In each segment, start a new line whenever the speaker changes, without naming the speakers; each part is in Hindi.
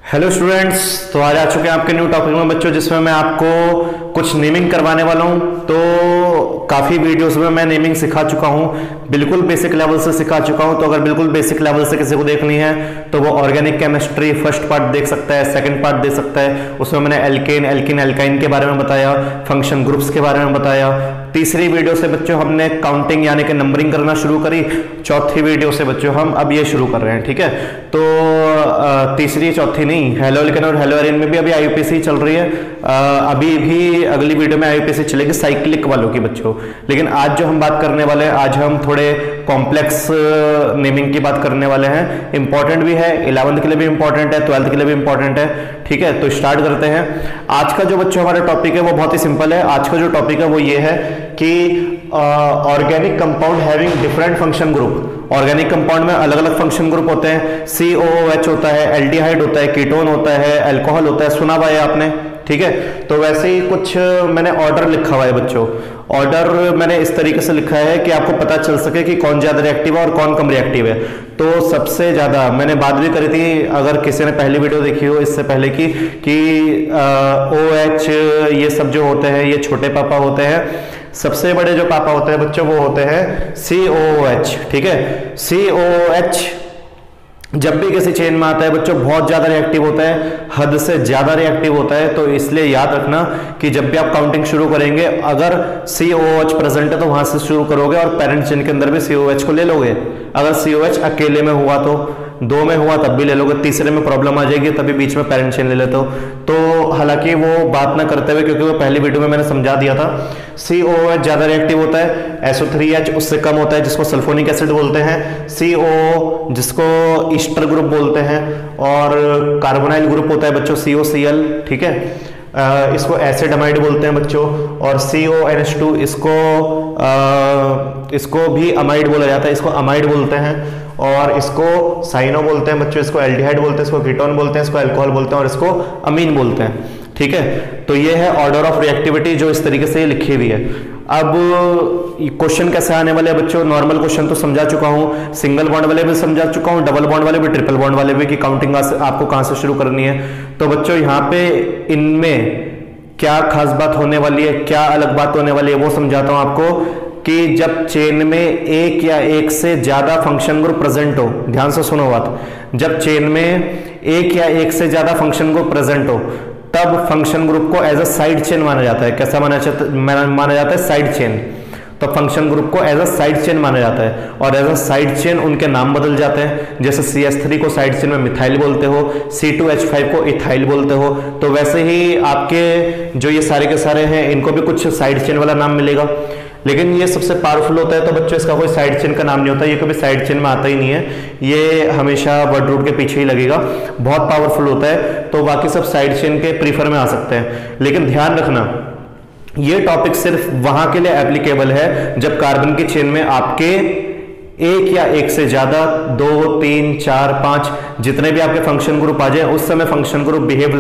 हेलो स्टूडेंट्स, तो आज आ चुके हैं आपके न्यू टॉपिक में बच्चों, जिसमें मैं आपको कुछ नेमिंग करवाने वाला हूं। तो काफ़ी वीडियोस में मैं नेमिंग सिखा चुका हूं, बिल्कुल बेसिक लेवल से सिखा चुका हूं। तो अगर बिल्कुल बेसिक लेवल से किसी को देखनी है तो वो ऑर्गेनिक केमिस्ट्री फर्स्ट पार्ट देख सकता है, सेकंड पार्ट देख सकता है। उसमें मैंने एल्केन, एल्किन, एल्काइन के बारे में बताया, फंक्शन ग्रुप्स के बारे में बताया। तीसरी वीडियो से बच्चों हमने काउंटिंग यानी कि नंबरिंग करना शुरू करी। चौथी वीडियो से बच्चों हम अब ये शुरू कर रहे हैं, ठीक है। तो तीसरी चौथी नहीं, हेलो एल्केन और हेलो एरिन में भी अभी आईयूपीएसी चल रही है। अभी भी अगली वीडियो में आईयूपीएसी चलेगी साइक्लिक वालों की बच्चों। लेकिन आज जो हम बात करने वाले हैं, आज हम थोड़े कॉम्प्लेक्स नेमिंग की बात करने वाले हैं। इंपॉर्टेंट भी है, 11th के लिए भी इंपॉर्टेंट है, 12th के लिए भी इंपॉर्टेंट है, ठीक है। तो स्टार्ट करते हैं। आज का जो बच्चों हमारा टॉपिक है वो बहुत ही सिंपल है। आज का जो टॉपिक है वो ये है कि organic compound having different function group. Organic compound में अलग अलग फंक्शन ग्रुप होते हैं। COOH होता है, एल्डिहाइड होता है, कीटोन होता है, अल्कोहल होता है, सुना हुआ है आपने, ठीक है। तो वैसे ही कुछ मैंने ऑर्डर लिखा हुआ है बच्चों। ऑर्डर मैंने इस तरीके से लिखा है कि आपको पता चल सके कि कौन ज्यादा रिएक्टिव है और कौन कम रिएक्टिव है। तो सबसे ज्यादा मैंने बात भी करी थी, अगर किसी ने पहली वीडियो देखी हो इससे पहले की, कि OH ये सब जो होते हैं ये छोटे पापा होते हैं। सबसे बड़े जो पापा होते हैं बच्चों वो होते हैं COOH, ठीक है। COOH जब भी किसी चेन में आता है बच्चों बहुत ज्यादा रिएक्टिव होता है, हद से ज्यादा रिएक्टिव होता है। तो इसलिए याद रखना कि जब भी आप काउंटिंग शुरू करेंगे, अगर COOH प्रेजेंट है तो वहां से शुरू करोगे और पेरेंट चेन के अंदर भी COOH को ले लोगे। अगर COH अकेले में हुआ तो, दो में हुआ तब भी ले लोगे, तीसरे में प्रॉब्लम आ जाएगी तभी बीच में पेरेंट चेन ले लेते हो। तो हालांकि वो बात ना करते हुए, क्योंकि वो पहली वीडियो में मैंने समझा दिया था, COOH ज्यादा रिएक्टिव होता है, SO3H उससे कम होता है जिसको सल्फोनिक एसिड बोलते हैं, CO जिसको ईस्टर ग्रुप बोलते हैं, और कार्बोनाइल ग्रुप होता है बच्चों COCl, ठीक है। इसको एसिड अमाइड बोलते हैं बच्चों। और CONH2 इसको भी अमाइड बोला जाता है, इसको अमाइड बोलते हैं। और इसको साइनो बोलते हैं बच्चों, इसको एल्डिहाइड बोलते हैं, इसको कीटोन बोलते हैं, इसको अल्कोहल बोलते हैं और इसको अमीन बोलते हैं, ठीक है। तो ये है ऑर्डर ऑफ रिएक्टिविटी जो इस तरीके से लिखी हुई है। अब क्वेश्चन कैसे आने वाले हैं बच्चों, नॉर्मल क्वेश्चन तो समझा चुका हूं, सिंगल बॉन्ड वाले भी समझा चुका हूं, डबल बॉन्ड वाले भी, ट्रिपल बॉन्ड वाले भी, कि काउंटिंग आपको कहां से शुरू करनी है। तो बच्चों यहाँ पे इनमें क्या खास बात होने वाली है, क्या अलग बात होने वाली है, वो समझाता हूं आपको। कि जब चेन में एक या एक से ज्यादा फंक्शन ग्रुप प्रेजेंट हो, ध्यान से सुनो बात, जब चेन में एक या एक से ज्यादा फंक्शन ग्रुप प्रेजेंट हो तब फंक्शन ग्रुप को एज अ साइड चेन माना जाता है। कैसा माना जाता है? Side chain. तो फंक्शन ग्रुप को एज अ साइड चेन माना जाता है, और एज अ साइड चेन उनके नाम बदल जाते हैं। जैसे CH3 को साइड चेन में मिथाइल बोलते हो, C2H5 को इथाइल बोलते हो। तो वैसे ही आपके जो ये सारे के सारे हैं इनको भी कुछ साइड चेन वाला नाम मिलेगा। लेकिन ये सबसे पावरफुल होता है, तो बच्चों इसका कोई साइड चेन का नाम नहीं होता, ये कभी साइड चेन में आता ही नहीं है, ये हमेशा वर्ड रूट के पीछे ही लगेगा। बहुत पावरफुल होता है, तो बाकी सब साइड चेन के प्रीफर में आ सकते हैं। लेकिन ध्यान रखना, ये टॉपिक सिर्फ वहां के लिए एप्लीकेबल है जब कार्बन की चेन में आपके एक या एक से ज्यादा, 2, 3, 4, 5 जितने भी आपके फंक्शन ग्रुप आ जाए, उस समय function group behave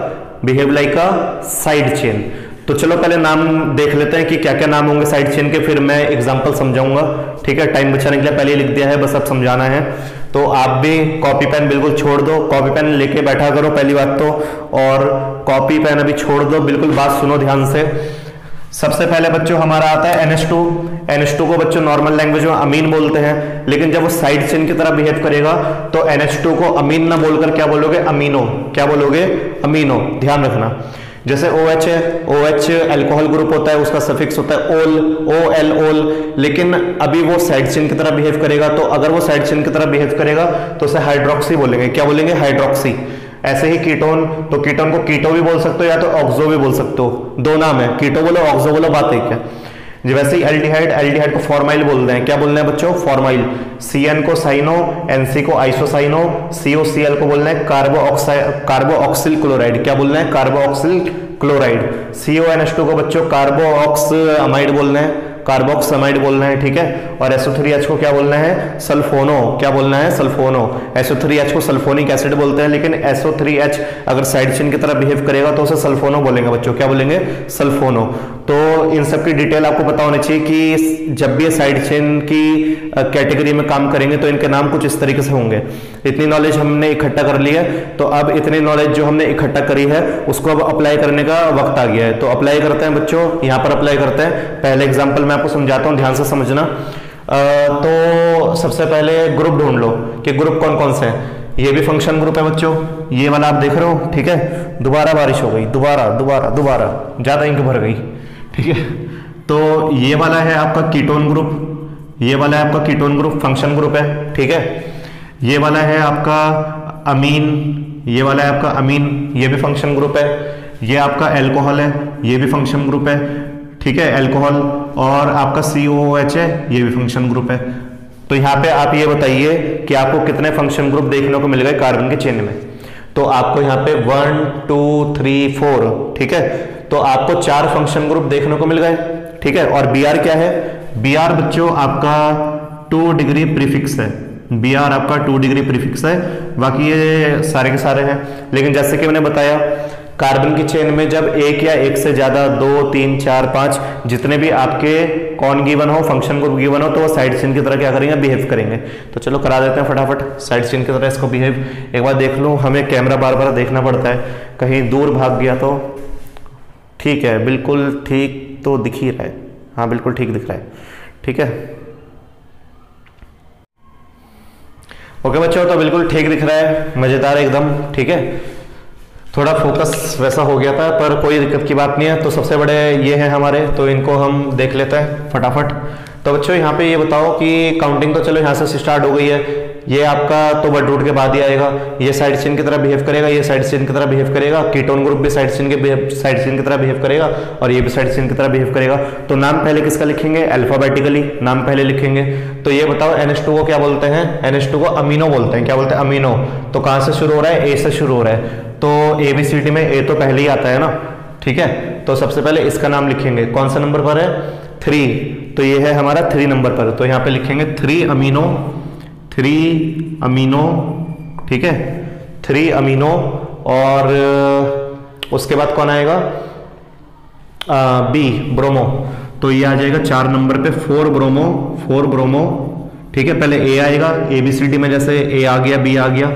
like a side chain. तो चलो पहले नाम देख लेते हैं कि क्या क्या नाम होंगे साइड चेन के, फिर मैं एग्जांपल समझाऊंगा, ठीक है। टाइम बचाने के लिए पहले लिख दिया है, बस अब समझाना है। तो आप भी कॉपी पेन बिल्कुल छोड़ दो, कॉपी पेन लेके बैठा करो पहली बात तो, और कॉपी पेन अभी छोड़ दो, बिल्कुल बात सुनो ध्यान से। सबसे पहले बच्चों हमारा आता है NH2 को बच्चों नॉर्मल लैंग्वेज में अमीन बोलते हैं, लेकिन जब वो साइड चेन की तरह बिहेव करेगा तो NH2 को अमीन ना बोलकर क्या बोलोगे? अमीनो। क्या बोलोगे? अमीनो। ध्यान रखना। जैसे OH है, OH अल्कोहल ग्रुप होता है, उसका सफिक्स होता है OL, ओल। लेकिन अभी वो साइड चेन की तरह बिहेव करेगा, तो अगर वो साइड चेन की तरह बिहेव करेगा तो उसे हाइड्रोक्सी बोलेंगे। क्या बोलेंगे? हाइड्रोक्सी। ऐसे ही कीटोन, तो कीटोन को कीटो भी बोल सकते हो या तो ऑक्सो भी बोल सकते हो, दो नाम है, कीटो बोलो ऑक्सो बोलो, बात एक है। वैसे ही एल्डिहाइड को फॉर्माइल बोल रहे हैं। क्या बोल रहे हैं बच्चों? फॉर्माइल। CN को साइनो, NC को आइसोसाइनो, COCl को बोल रहे हैं कार्बोऑक्सिल क्लोराइड। क्या बोल रहे हैं? कार्बोऑक्सिल क्लोराइड। CONH2 को बच्चों कार्बोऑक्स अमाइड बोल रहे हैं, कार्बोक्सामाइड बोलना है, ठीक है। और SO3H को क्या बोलना है, सल्फोनो, क्या बोलना है, सल्फोनो। SO3H को सल्फोनिक एसिड बोलते हैं, लेकिन SO3H अगर साइड चेन की तरह बिहेव करेगा तो उसे सल्फोनो बोलेंगे बच्चों, क्या बोलेंगे, सल्फोनो। तो इन सब की डिटेल आपको पता होनी चाहिए कि जब भी साइड चेन की कैटेगरी में काम करेंगे तो इनके नाम कुछ इस तरीके से होंगे। इतनी नॉलेज हमने इकट्ठा कर ली है, तो अब इतनी नॉलेज जो हमने इकट्ठा करी है उसको अब अप्लाई करने का वक्त आ गया है। तो अप्लाई करते हैं बच्चों, यहाँ पर अप्लाई करते हैं। पहले एग्जाम्पल मैं आपको समझाता हूँ, ध्यान से समझना। तो सबसे पहले ग्रुप ढूंढ लो कि ग्रुप कौन कौन से हैं। ये भी फंक्शन ग्रुप है बच्चों, ये वाला आप देख रहे हो, ठीक है। दोबारा बारिश हो गई, दोबारा दोबारा दोबारा, ज्यादा इंक भर गई, ठीक है। तो ये वाला है आपका कीटोन ग्रुप, ये वाला है आपका कीटोन ग्रुप, फंक्शन ग्रुप है, ठीक है। ये वाला है आपका अमीन, ये वाला है आपका अमीन, ये भी फंक्शन ग्रुप है। ये आपका अल्कोहल है, ये भी फंक्शन ग्रुप है, ठीक है, अल्कोहल। और आपका COOH है, ये भी फंक्शन ग्रुप है। तो यहाँ पे आप ये बताइए कि आपको कितने फंक्शन ग्रुप देखने को मिल गए कार्बन के चेन में। तो आपको यहाँ पे 1 2 3 4, ठीक है। तो आपको 4 फंक्शन ग्रुप देखने को मिल गए, ठीक है। और Br क्या है, Br बच्चों आपका 2 डिग्री प्रीफिक्स है, Br आपका 2 डिग्री प्रीफिक्स है। बाकी ये सारे के सारे हैं, लेकिन जैसे कि मैंने बताया कार्बन की चेन में जब एक या एक से ज्यादा 2 3 4 5 जितने भी आपके कौन गिवन हो, फंक्शन ग्रुप गिवन हो, तो वो साइड चेन की तरह क्या करेंगे, बिहेव करेंगे। तो चलो करा देते हैं फटाफट साइड चेन की तरह इसको बिहेव। एक बार देख लो, हमें कैमरा बार बार देखना पड़ता है, कहीं दूर भाग गया तो। ठीक है, बिल्कुल ठीक तो दिख ही रहा है, हाँ बिल्कुल ठीक दिख रहा है, ठीक है। ओके बच्चों, तो बिल्कुल ठीक दिख रहा है, मजेदार एकदम, ठीक है। थोड़ा फोकस वैसा हो गया था, पर कोई दिक्कत की बात नहीं है। तो सबसे बड़े ये हैं हमारे, तो इनको हम देख लेते हैं फटाफट। तो बच्चों यहाँ पे ये बताओ कि काउंटिंग तो चलो यहाँ से स्टार्ट हो गई है। ये आपका तो वर्ड रूट के बाद ही आएगा। ये साइड चेन की तरह बिहेव करेगा, ये साइड चेन की तरह बिहेव करेगा, कीटोन ग्रुप भी साइड चेन की तरह बिहेव करेगा, और ये भी साइड चेन की तरह बिहेव करेगा। तो नाम पहले किसका लिखेंगे, अल्फाबेटिकली नाम पहले लिखेंगे। तो ये बताओ NH2 को क्या बोलते हैं, NH2 को अमीनो बोलते हैं, क्या बोलते हैं, अमीनो। तो कहां से शुरू हो रहा है, A से शुरू हो रहा है। तो ABCD में A तो पहले ही आता है ना, ठीक है। तो सबसे पहले इसका नाम लिखेंगे, कौन सा नंबर पर है, 3। तो ये है हमारा 3 नंबर पर। तो यहाँ पे लिखेंगे 3 अमीनो, 3 अमीनो, ठीक है, 3 अमीनो। और उसके बाद कौन आएगा, B ब्रोमो। तो ये आ जाएगा 4 नंबर पे 4 ब्रोमो, 4 ब्रोमो, ठीक है। पहले A आएगा, ABCD में जैसे A आ गया, B आ गया।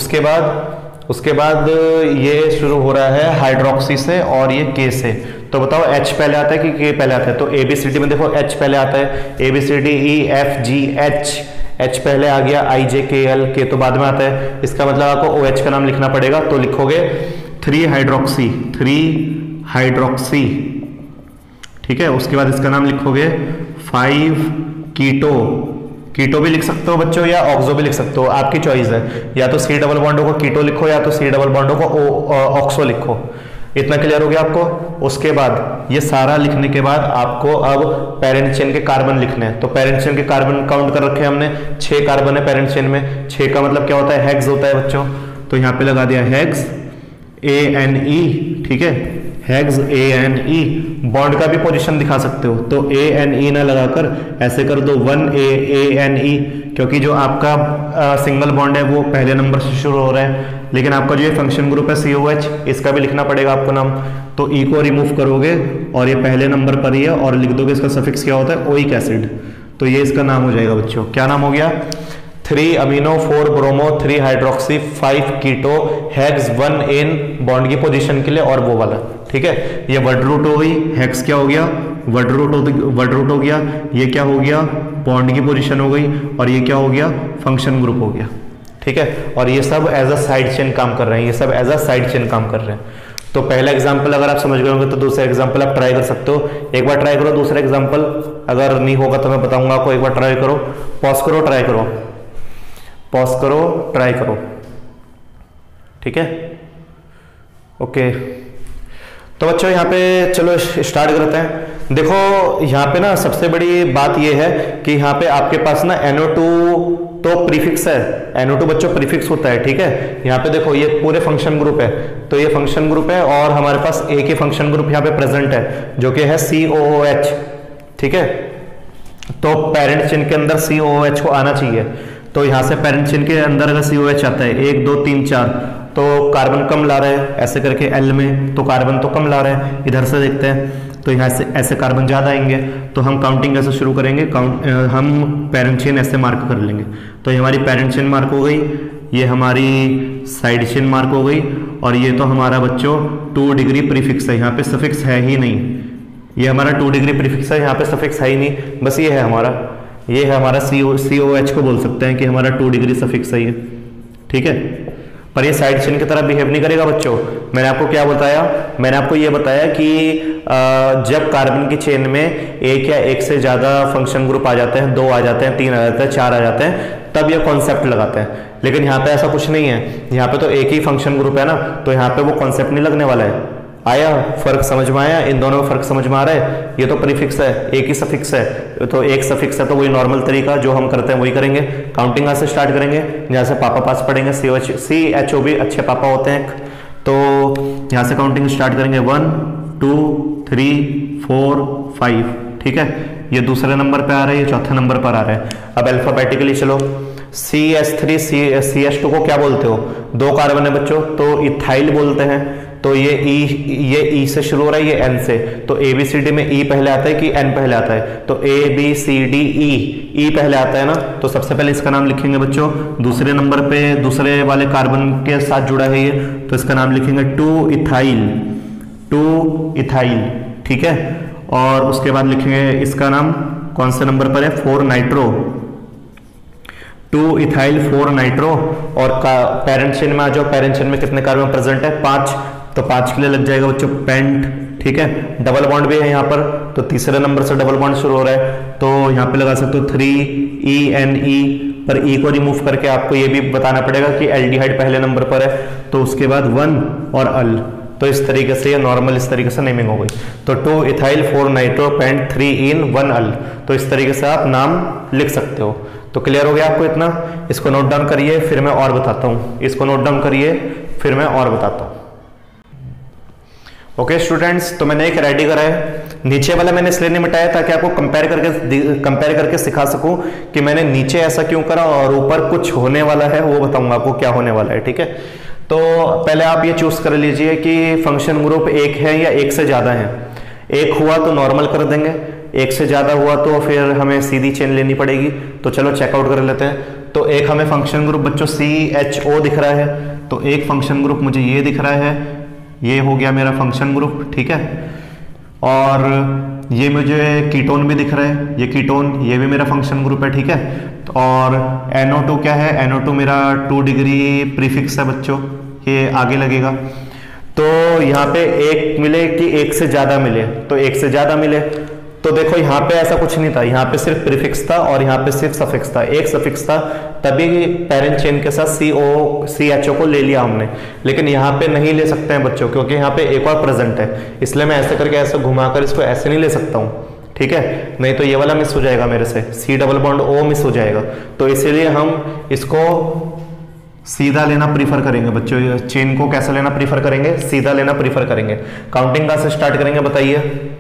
उसके बाद ये शुरू हो रहा है हाइड्रोक्सी से और ये K से। तो बताओ H पहले आता है कि K पहले आता है। तो ABCD में देखो H पहले आता है, ABCDEFGH, H पहले आ गया, IJKL, K तो बाद में आता है। इसका मतलब आपको OH का नाम लिखना पड़ेगा। तो लिखोगे 3 हाइड्रोक्सी, 3 हाइड्रोक्सी, ठीक है। उसके बाद इसका नाम लिखोगे 5 कीटो, कीटो भी लिख सकते हो बच्चों, या ऑक्सो भी लिख सकते हो, आपकी चॉइस है। या तो C डबल बॉन्डो को कीटो लिखो, या तो C डबल बॉन्डो को ऑक्सो लिखो। इतना क्लियर हो गया आपको। उसके बाद ये सारा लिखने के बाद आपको अब पेरेंट चेन के कार्बन लिखने हैं। तो पेरेंट चेन के कार्बन काउंट कर रखे हैं हमने, 6 कार्बन है पेरेंट चेन में। 6 का मतलब क्या होता है, हेक्स होता है बच्चों। तो यहाँ पे लगा दिया हेक्स, ANE, ठीक है, हेक्स ANE। बॉन्ड का भी पोजीशन दिखा सकते हो, तो ANE ना लगाकर ऐसे कर दो 1ANE, क्योंकि जो आपका सिंगल बॉन्ड है वो पहले नंबर से शुरू हो रहा है। लेकिन आपका जो ये फंक्शन ग्रुप है COH, इसका भी लिखना पड़ेगा आपको नाम। तो E को रिमूव करोगे और ये पहले नंबर पर ही है, और लिख दोगे इसका सफिक्स क्या होता है, ओइक एसिड। तो ये इसका नाम हो जाएगा बच्चों, क्या नाम हो गया, 3 amino, 4 bromo, 3 hydroxy, 5 keto, hex 1 ene bond की पोजीशन के लिए, और वो वाला, ठीक है। ये वर्ड रूट हो गई, हेक्स क्या हो गया, वर्ड रूट हो गया। ये क्या हो गया, बॉन्ड की पोजीशन हो गई, और ये क्या हो गया, फंक्शन ग्रुप हो गया, ठीक है। और ये सब एज अ साइड चेन काम कर रहे हैं, ये सब एज अ साइड चेन काम कर रहे हैं। तो पहला एग्जाम्पल अगर आप समझ गए होंगे तो दूसरा एग्जाम्पल आप ट्राई कर सकते हो। एक बार ट्राई करो दूसरा एग्जाम्पल, अगर नहीं होगा तो मैं बताऊंगा आपको। एक बार ट्राई करो, पॉज करो, ट्राई करो, पॉज करो, ट्राई करो, ठीक है, ओके। तो बच्चों यहाँ पे चलो स्टार्ट करते हैं। देखो यहाँ पे ना सबसे बड़ी बात ये है कि यहाँ पे आपके पास ना NO2 तो प्रीफिक्स है, NO2 बच्चों प्रीफिक्स होता है, ठीक है। यहाँ पे देखो ये पूरे फंक्शन ग्रुप है, तो ये फंक्शन ग्रुप है, और हमारे पास एक ही फंक्शन ग्रुप यहाँ पे प्रेजेंट है जो कि है COOH, ठीक है। तो पेरेंट चेन के अंदर COOH को आना चाहिए। तो यहाँ से पेरेंट चेन के अंदर अगर COH आता है 1 2 3 4, तो कार्बन कम ला रहा है ऐसे करके L में, तो कार्बन तो कम ला रहा है। इधर से देखते हैं तो यहाँ से ऐसे कार्बन ज़्यादा आएंगे, तो हम काउंटिंग कैसे शुरू करेंगे, हम पेरेंट चेन ऐसे मार्क कर लेंगे। तो ये हमारी पेरेंट चेन मार्क हो गई, ये हमारी साइड चेन मार्क हो गई, और ये तो हमारा बच्चों 2 डिग्री प्रीफिक्स है, यहाँ पे सफिक्स है ही नहीं। ये हमारा 2 डिग्री प्रीफिक्स है, यहाँ पे सफिक्स है ही नहीं, बस ये है हमारा, ये है हमारा COH को बोल सकते हैं कि हमारा 2 डिग्री सफिक्स है ये, ठीक है। पर ये साइड चेन की तरह बिहेव नहीं करेगा बच्चों। मैंने आपको क्या बताया, मैंने आपको ये बताया कि जब कार्बन की चेन में एक या एक से ज़्यादा फंक्शन ग्रुप आ जाते हैं, 2 आ जाते हैं, 3 आ जाते हैं, 4 आ जाते हैं, तब ये कॉन्सेप्ट लगाते हैं। लेकिन यहाँ पे ऐसा कुछ नहीं है, यहाँ पे तो एक ही फंक्शन ग्रुप है ना, तो यहाँ पे वो कॉन्सेप्ट नहीं लगने वाला है। आया फर्क समझ में आया, इन दोनों में फर्क समझ में आ रहा है। ये तो प्रीफिक्स है, एक ही सफिक्स है, तो एक सफिक्स है तो वही नॉर्मल तरीका जो हम करते हैं वही करेंगे। काउंटिंग यहाँ से स्टार्ट करेंगे, जहाँ से पापा पास पढ़ेंगे, CHO भी अच्छे पापा होते हैं, तो यहाँ से काउंटिंग स्टार्ट करेंगे 1 2 3 4 5, ठीक है। ये दूसरे नंबर पे आ रहा है, ये चौथे नंबर पर आ रहा है। अब अल्फाबेटिकली चलो, CH3 CH2 को क्या बोलते हो, 2 कार्बन है बच्चों, तो इथाइल बोलते हैं। तो ये E से शुरू हो रहा है, ये N से, तो ABCD में E पहले आता है कि N पहले आता है, तो ABCDE, E पहले आता है ना, तो सबसे पहले इसका नाम लिखेंगे बच्चों। दूसरे नंबर पे दूसरे वाले कार्बन के साथ जुड़ा है ये, तो इसका नाम लिखेंगे 2 इथाइल, ठीक है। और उसके बाद लिखेंगे इसका नाम कौन से नंबर पर है, 4 नाइट्रो, 2 इथाइल 4 नाइट्रो। और पेरेंट चेन में आ जाओ, पेरेंट चेन में कितने कार्बन प्रेजेंट है, 5, तो 5 के लिए लग जाएगा बच्चों पेंट, ठीक है। डबल बॉन्ड भी है यहाँ पर, तो तीसरे नंबर से डबल बॉन्ड शुरू हो रहा है, तो यहाँ पे लगा सकते हो 3ENE, पर E को रिमूव करके आपको ये भी बताना पड़ेगा कि एल्डिहाइड पहले नंबर पर है, तो उसके बाद 1 और अल, तो इस तरीके से ये नॉर्मल इस तरीके से नेमिंग हो गई। तो 2 ethyl 4 nitro pent 3 ene 1 al, तो इस तरीके से आप नाम लिख सकते हो। तो क्लियर हो गया आपको इतना, इसको नोट डाउन करिए फिर मैं और बताता हूँ, इसको नोट डाउन करिए फिर मैं और बताता हूँ। ओके स्टूडेंट्स, तो मैंने एक रेडी करा है, नीचे वाला मैंने इसलिए नहीं मिटाया ताकि आपको कंपेयर करके सिखा सकूं कि मैंने नीचे ऐसा क्यों करा और ऊपर कुछ होने वाला है, वो बताऊंगा आपको क्या होने वाला है, ठीक है। तो पहले आप ये चूज कर लीजिए कि फंक्शन ग्रुप एक है या एक से ज्यादा है। एक हुआ तो नॉर्मल कर देंगे, एक से ज्यादा हुआ तो फिर हमें सीधी चेन लेनी पड़ेगी। तो चलो चेकआउट कर लेते हैं। तो एक हमें फंक्शन ग्रुप बच्चों CHO दिख रहा है, तो एक फंक्शन ग्रुप मुझे ये दिख रहा है, ये हो गया मेरा फंक्शन ग्रुप, ठीक है। और ये मुझे कीटोन भी दिख रहा है, ये कीटोन, ये भी मेरा फंक्शन ग्रुप है, ठीक है। और NO2 क्या है, NO2 मेरा 2 डिग्री प्रीफिक्स है बच्चों, ये आगे लगेगा। तो यहाँ पे एक मिले कि एक से ज्यादा मिले, तो एक से ज्यादा मिले, तो देखो यहाँ पे ऐसा कुछ नहीं था, यहाँ पे सिर्फ प्रीफिक्स था और यहाँ पे सिर्फ सफिक्स था, एक सफिक्स था, तभी पेरेंट चेन के साथ CHO को ले लिया हमने। लेकिन यहाँ पे नहीं ले सकते हैं बच्चों, क्योंकि यहाँ पे एक और प्रेजेंट है, इसलिए मैं ऐसे करके ऐसे घुमाकर इसको ऐसे नहीं ले सकता हूँ, ठीक है, नहीं तो ये वाला मिस हो जाएगा मेरे से, C double bond O miss हो जाएगा। तो इसीलिए हम इसको सीधा लेना प्रीफर करेंगे बच्चों, चेन को कैसे लेना प्रीफर करेंगे, सीधा लेना प्रीफर करेंगे। काउंटिंग कहाँ से स्टार्ट करेंगे बताइए,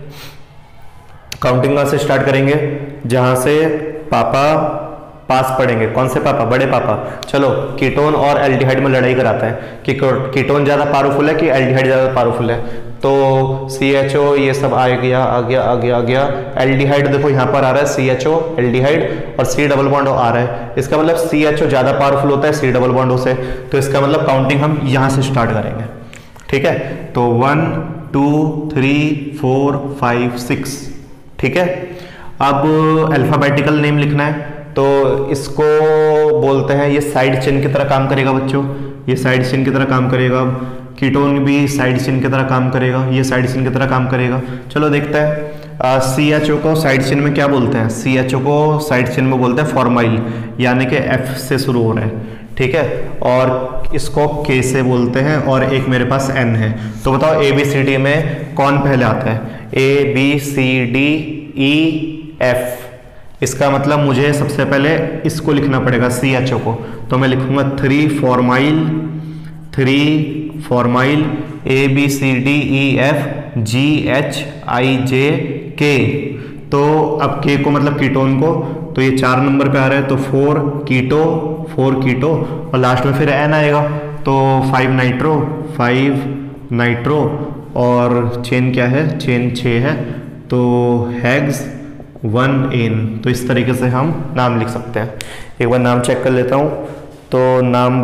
काउंटिंग कहाँ से स्टार्ट करेंगे, जहां से पापा पास पढ़ेंगे। कौन से पापा, बड़े पापा। चलो कीटोन और एल्डिहाइड में लड़ाई कराते हैं कि कीटोन ज्यादा पावरफुल है कि एल्डिहाइड ज्यादा पावरफुल है। तो CHO ये सब आ गया आ गया आ गया आ गया, एल्डिहाइड देखो यहाँ पर आ रहा है CHO एल्डिहाइड और C डबल बॉन्ड आ रहा है, इसका मतलब CHO ज्यादा पावरफुल होता है C डबल बॉन्ड से, तो इसका मतलब काउंटिंग हम यहाँ से स्टार्ट करेंगे, ठीक है। तो 1 2 3 4 5 6, ठीक है। अब अल्फाबेटिकल नेम लिखना है, तो इसको बोलते हैं, ये साइड चेन की तरह काम करेगा बच्चों, ये साइड चेन की तरह काम करेगा। कीटोन भी साइड चेन की तरह काम करेगा, ये साइड चेन की तरह काम करेगा। चलो देखते हैं। CHO को साइड चेन में क्या बोलते हैं, CHO को साइड चेन में बोलते हैं फॉर्माइल, यानी कि F से शुरू हो रहा है, ठीक है। और इसको K से बोलते हैं, और एक मेरे पास N है। तो बताओ ABCD में कौन पहले आता है, ABCDE F, इसका मतलब मुझे सबसे पहले इसको लिखना पड़ेगा CHO को, तो मैं लिखूंगा 3 फॉर्माइल ABCDEF GHIJK। तो अब के को मतलब कीटोन को, तो ये 4 नंबर पे आ रहा है, तो 4 कीटो और लास्ट में फिर एन आएगा, तो 5 नाइट्रो और चेन क्या है, चेन 6 है, तो हेक्स 1 एन। तो इस तरीके से हम नाम लिख सकते हैं। एक बार नाम चेक कर लेता हूँ। तो नाम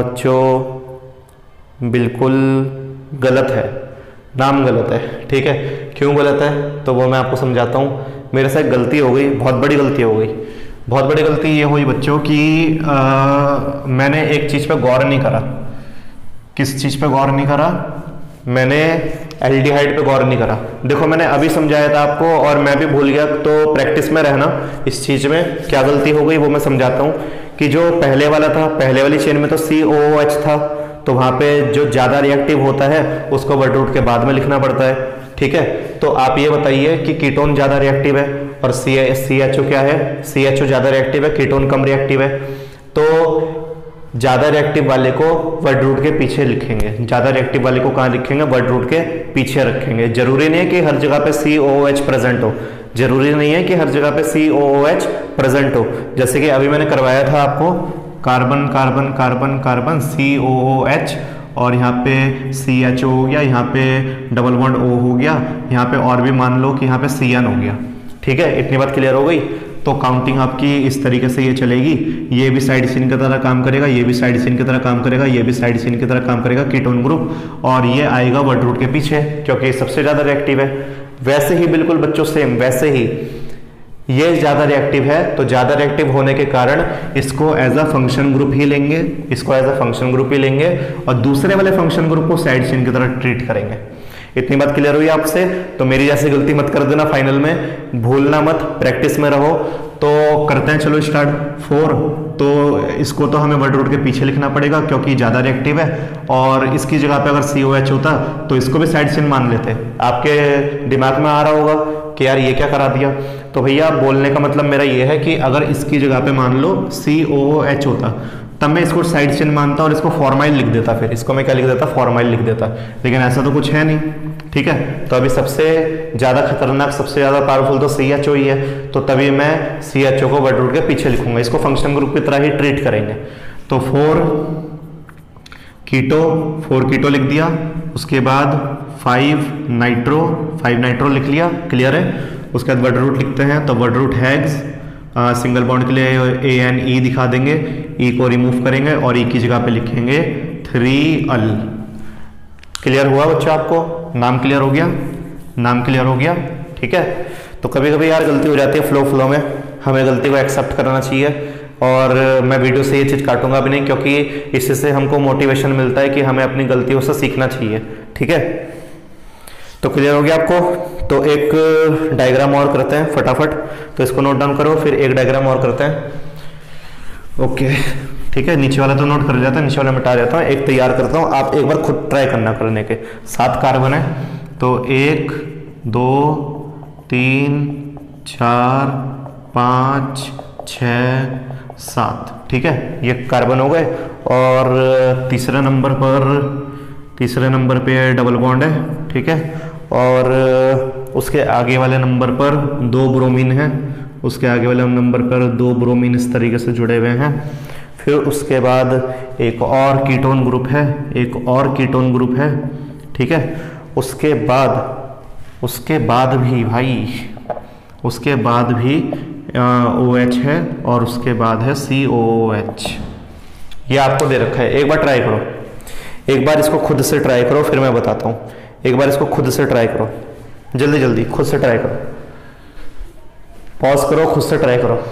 बच्चों बिल्कुल गलत है, नाम गलत है, ठीक है। क्यों गलत है तो वो मैं आपको समझाता हूँ। मेरे से गलती हो गई, बहुत बड़ी गलती हो गई। बहुत बड़ी गलती ये हुई बच्चों कि मैंने एक चीज़ पे गौर नहीं करा। किस चीज़ पे गौर नहीं करा? मैंने एल्डिहाइड पे गौर नहीं करा। देखो मैंने अभी समझाया था आपको और मैं भी भूल गया, तो प्रैक्टिस में रहना इस चीज़ में। क्या गलती हो गई वो मैं समझाता हूँ कि जो पहले वाला था, पहले वाली चेन में तो COOH था, तो वहाँ पे जो ज़्यादा रिएक्टिव होता है उसको वर्ड रूट के बाद में लिखना पड़ता है, ठीक है। तो आप ये बताइए कि कीटोन ज़्यादा रिएक्टिव है और CHO क्या है? CHO ज़्यादा रिएक्टिव है, कीटोन कम रिएक्टिव है। तो ज़्यादा रिएक्टिव वाले को वर्ड रूट के पीछे लिखेंगे। ज़्यादा रिएक्टिव वाले को कहाँ लिखेंगे? वर्ड रूट के पीछे रखेंगे। जरूरी नहीं है कि हर जगह पे COOH प्रेजेंट हो, जरूरी नहीं है कि हर जगह पे COOH प्रेजेंट हो। जैसे कि अभी मैंने करवाया था आपको, carbon carbon carbon carbon COOH और यहाँ पे CHO हो गया, यहाँ पे डबल बॉन्ड O हो गया, यहाँ पे और भी मान लो कि यहाँ पे CN हो गया, ठीक है। इतनी बात क्लियर हो गई। तो काउंटिंग आपकी इस तरीके से ये चलेगी। ये भी साइड चेन की तरह काम करेगा, ये भी साइड चेन की तरह काम करेगा, ये भी साइड चेन की तरह काम करेगा कीटोन ग्रुप, और ये आएगा वर्ड रूट के पीछे क्योंकि सबसे ज़्यादा रिएक्टिव है। वैसे ही बिल्कुल बच्चों सेम वैसे ही ये ज़्यादा रिएक्टिव है, तो ज़्यादा रिएक्टिव होने के कारण इसको एज अ फंक्शन ग्रुप ही लेंगे, इसको एज अ फंक्शन ग्रुप ही लेंगे और दूसरे वाले फंक्शन ग्रुप को साइड चेन की तरह ट्रीट करेंगे। इतनी बात क्लियर हुई आपसे? तो मेरी जैसी गलती मत कर देना, फाइनल में भूलना मत, प्रैक्टिस में रहो। तो करते हैं, चलो स्टार्ट। 4, तो इसको तो हमें वर्ड रूट के पीछे लिखना पड़ेगा क्योंकि ज़्यादा रिएक्टिव है, और इसकी जगह पे अगर COH होता तो इसको भी साइड चेन मान लेते। आपके दिमाग में आ रहा होगा कि यार ये क्या करा दिया। तो भैया बोलने का मतलब मेरा ये है कि अगर इसकी जगह पे मान लो COOH होता तब मैं इसको साइड चेन मानता और इसको फॉर्माइल लिख देता, फिर इसको मैं क्या लिख देता? फॉर्माइल लिख देता। लेकिन ऐसा तो कुछ है नहीं, ठीक है। तो अभी सबसे ज़्यादा खतरनाक, सबसे ज़्यादा पावरफुल तो CHO ही है, तो तभी मैं CHO को वर्ड रूट के पीछे लिखूंगा, इसको फंक्शन ग्रुप की तरह ही ट्रीट करेंगे। तो 4 कीटो लिख दिया, उसके बाद 5 नाइट्रो लिख लिया, क्लियर है। उसके बाद वर्ड रूट लिखते हैं, तो वर्ड रूट हैग्स, सिंगल बॉन्ड के लिए ANE दिखा देंगे, E को रिमूव करेंगे और E की जगह पे लिखेंगे 3 क्लियर हुआ बच्चों? आपको नाम क्लियर हो गया? नाम क्लियर हो गया, ठीक है। तो कभी कभी यार गलती हो जाती है फ्लो में, हमें गलती को एक्सेप्ट करना चाहिए। और मैं वीडियो से ये चीज़ काटूंगा भी नहीं क्योंकि इससे हमको मोटिवेशन मिलता है कि हमें अपनी गलतियों से सीखना चाहिए, ठीक है। तो क्लियर हो गया आपको? तो एक डायग्राम और करते हैं फटाफट, तो इसको नोट डाउन करो, फिर एक डायग्राम और करते हैं। ओके, ठीक है। नीचे वाला तो नोट कर जाता है, नीचे वाला मिटा देता हूँ, एक तैयार करता हूँ। आप एक बार खुद ट्राई करना करने के। 7 कार्बन है, तो 1 2 3 4 5 6 7, ठीक है। ये कार्बन हो गए। और तीसरे नंबर पे डबल बॉन्ड है, ठीक है। और उसके आगे वाले नंबर पर 2 ब्रोमीन है, उसके आगे वाले नंबर पर 2 ब्रोमीन इस तरीके से जुड़े हुए हैं। फिर उसके बाद एक और कीटोन ग्रुप है, ठीक है। उसके बाद भी OH है और उसके बाद है COOH। ये आपको दे रखा है, एक बार ट्राई करो, एक बार इसको खुद से ट्राई करो, फिर मैं बताता हूँ। एक बार इसको खुद से ट्राई करो, जल्दी खुद से ट्राई करो, पॉज करो, खुद से ट्राई करो।